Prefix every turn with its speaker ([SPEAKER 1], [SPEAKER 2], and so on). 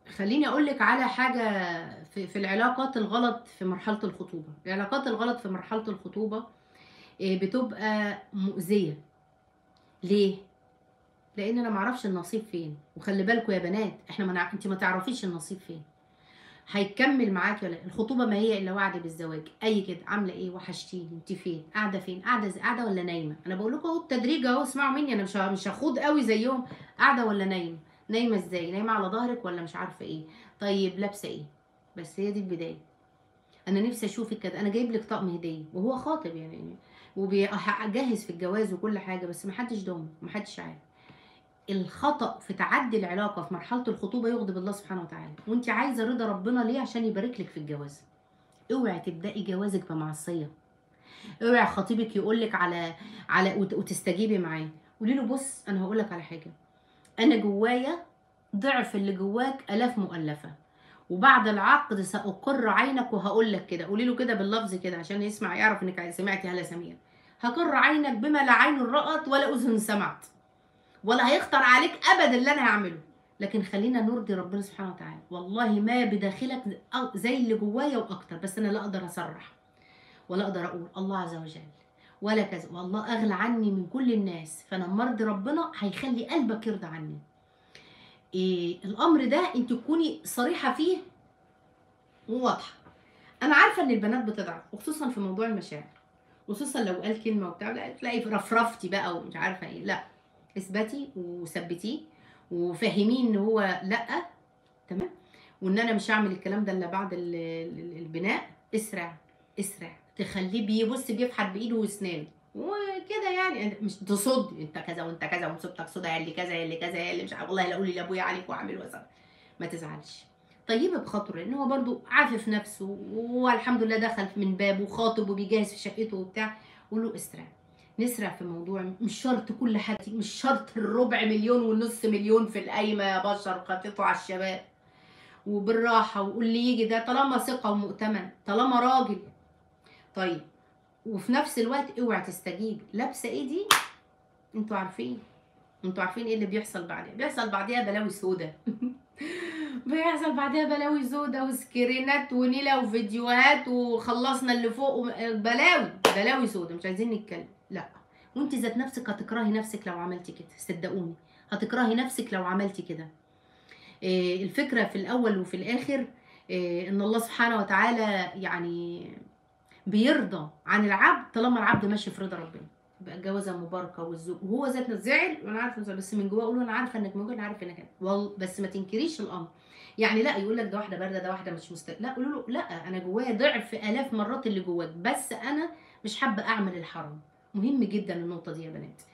[SPEAKER 1] خلّيني أقول لِك على حاجة في العلاقات الغلط في مرحلة الخطوبة. العلاقات الغلط في مرحلة الخطوبة بتبقى مؤذية. ليه؟ لإن أنا ما أعرفش النصيب فين، وخلّي بالكم يا بنات إحنا أنتِ ما تعرفيش النصيب فين، هيكمّل معاكِ والّا لأ. الخطوبة ما هي إلا وعد بالزواج، أي كده، عاملة إيه، وحشتيني، أنتِ فين، قاعدة فين، قاعدة والّا نايمة؟ أنا باقول لكم أهو التدريج أهو، اسمعوا مني، أنا مش هاخوض أوي زيّهم، قاعدة والّا نايمة؟ نايمة إزاي؟ نايمة على ضهرِك والّا مش عارفة إيه؟ طيب لابسة إيه؟ بس هي دي البداية. أنا نفسي أشوفِك كده، أنا جايب لِك طقم هدية وهو خاطب يعني جاهز في الجواز وكل حاجة، بس ما حدش ضامن، ما حدش عارف. الخطأ في تعدّي العلاقة في مرحلة الخطوبة يغضب الله سبحانه وتعالى، وأنتِ عايزة رضا ربنا ليه؟ عشان يبارك لِك في الجواز. اوعي تبدئي جوازِك بمعصية، اوعي خطيبِك يقول لِك على وتستجيبي معاه. قولي له بُص أنا هاقول لك على حاجة، أنا جوايا ضِعف اللي جواك آلاف مؤلّفة، وبعد العقد سأقر عينك وهاقول لك كده، قولي له كده باللفظ كده عشان يعرف إنِّك سمعتِ هالة سميع. هاقر عينك بما لا عين رأت ولا أذن سمعت. ولا هيخطر عليك أبدًا اللي أنا هاعمله، لكن خلّينا نرضي ربنا سبحانه وتعالى. والله ما بداخلك زي اللي جوايا وأكتر، بس أنا لا أقدر أصرّح ولا أقدر أقول الله عز وجل ولا كذا، والله أغلى عني من كل الناس، فأنا أمّا أرضي ربنا هيخلّي قلبك يرضى عني. الأمر ده أنتِ تكوني صريحة فيه وواضحة. أنا عارفة إن البنات بتضعف وخصوصًا في موضوع المشاعر، خصوصًا لو قال كلمة وبتاع لأ تلاقي رفرفتِ بقى ومش عارفة إيه، لأ، اثبتي وثبّتيه وفهّميه إن هو لأ، تمام، وإن أنا مش هاعمل الكلام ده إلا بعد البناء. اسرع، اسرع، تخلّيه بُصّي بيفحت بإيده وأسنانه، وكده يعني مش تصُدّي أنت كذا وأنت كذا ومصيبتك سودا يا اللي كذا، يا اللي كذا، يا اللي مش والله لا أقول لأبويا عليك وأعمل وأسوي. ما تزعلش، طيّبي بخاطره، لإن هو برضه عافف نَفْسه وهو الحمد لله دخل من بابه وخاطب وبيجهّز في شقته وبتاع. قُل له اسرع، نسرع في الموضوع، مش شرط كل حاجة مش شرط الربع مليون والنُص مليون في القايمة يا بشر خففوا على الشباب، وبالراحة واللي ييجي ده طالما ثقة ومؤتمن، طالما راجل. طيب، وفي نَفْس الوقت اوعي تستجيبي، لابسة إيه دي أنتم عارفين. أنتم عارفين إيه اللي بيحصل بعديها، بيحصل بعديها بلاوي سودا. بيحصل بعديها بلاوي سودا وسكرينات ونيلة وفيديوهات وخلّصنا اللي فوق بلاوي، بلاوي سودا مش عايزين نتكلم، لأ. وأنتِ ذات نفسِك هتكرهي نفسِك لو عملتِ كده، صدقوني، هتكرهي نفسِك لو عملتِ كده. الفكرة في الأول وفي الآخر إن الله سبحانه وتعالى يعني بيرضى عن العبد طالما العبد ماشي في رضا ربنا. تبقى الجوازة مباركة وهو ذات زعل وأنا عارفة إنه زعل، بس من جواه قولي له أنا عارفة إنك موجود، أنا عارفة إنك هنا، بس ما تنكريش الأمر. يعني لأ يقول لك ده واحدة باردة، ده واحدة مش لأ قولي له لأ أنا جوايا ضعف آلاف مرات اللي جواك، بس أنا مش حابة أعمل الحرام. مهم جدًا النقطة دي يا بنات.